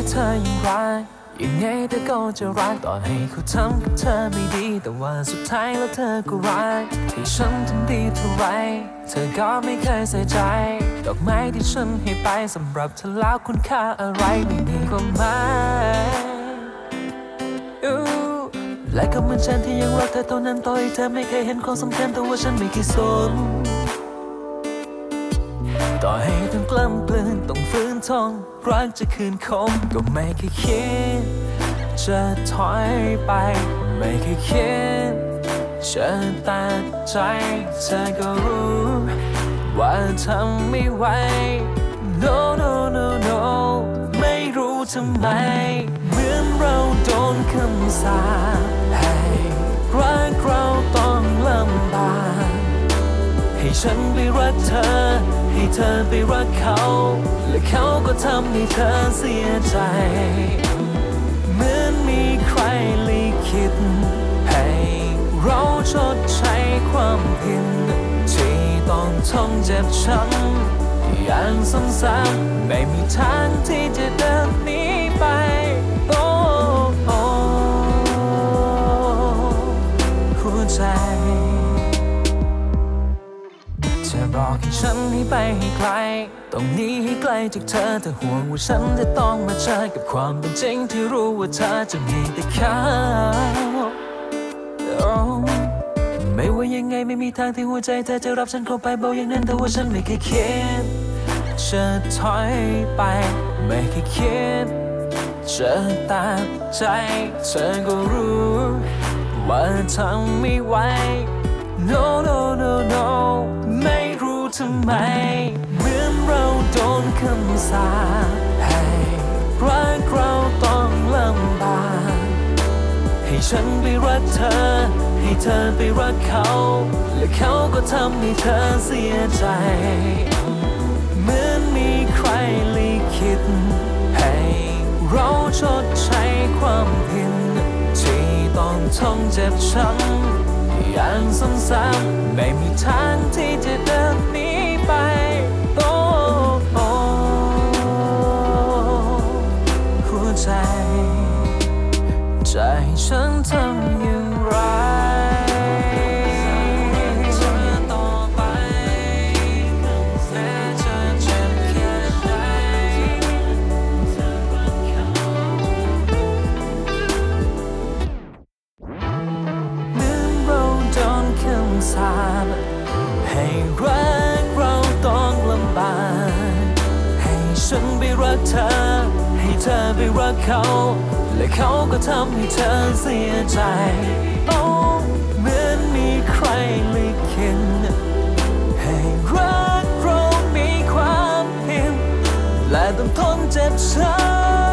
เธอยังรักยังไงเธอก็จะรักต่อให้เขาทำกับเธอไม่ดีแต่ว่าสุดท้ายแล้วเธอก็รักให้ฉันทำดีเท่าไรเธอก็ไม่เคยใส่ใจดอกไม้ที่ฉันให้ไปสำหรับเธอแล้วคุณค่าอะไรไม่มีความหมายและก็เหมือนฉันที่ยังรักเธอเท่านั้นต่อให้เธอไม่เคยเห็นความสำคัญแต่ว่าฉันไม่เคยสนต่อให้ต้องกล้ำกลืนต้องฝืนทนรักจะคืนคมก็ไม่เคยคิดจะถอยไปไม่เคยคิดจะตัดใจเธอก็รู้ว่าทำไม่ไหว no no no no ไม่รู้ทำไมเหมือนเราโดนคำสาปให้รักเราต้องลำบากให้ฉันไปรักเธอให้เธอไปรักเขาและเขาก็ทำให้เธอเสียใจเหมือนมีใครลิขิตให้เราชดใช้ความผิดที่ต้องทนเจ็บช้ำอย่างซ้ำๆไม่มีทางที่จะเดินหนีไปโอ้หัวใจจะบอกให้ฉันให้ไปให้ไกลต้องหนีให้ไกลจากเธอแต่ห่วงว่าฉันจะต้องมาเจอกับความเป็นจริงที่รู้ว่าเธอจะมีแต่เขาไม่ว่ายังไงไม่มีทางที่หัวใจเธอจะรับฉันเข้าไปบอกอย่างนั้นแต่ว่าฉันไม่เคยคิดจะถอยไปไม่เคยคิดจะตัดใจเธอก็รู้ว่าทำไม่ไหว no no no no ไม่รู้ทำไมเหมือนเราโดนคำสาปให้รักเราต้องลำบากให้ฉันไปรักเธอให้เธอไปรักเขาและเขาก็ทำให้เธอเสียใจเหมือนมีใครลิขิตให้เราชดใช้ความผิดที่ต้องทนเจ็บช้ำอย่างซ้ำๆไม่มีทางที่จะเดินหนีไปโอ้หัวใจจะให้ฉันทำอย่างไรต่อไปแม้จะเจ็บแค่ไหนเหมือนเราโดนคำสาปให้รักเราต้องลำบากให้ฉันไปรักเธอให้เธอไปรักเขาและเขาก็ทำให้เธอเสียใจโอ้เหมือนมีใครลิขิตให้รักเรามีความผิดและต้องทนเจ็บช้ำ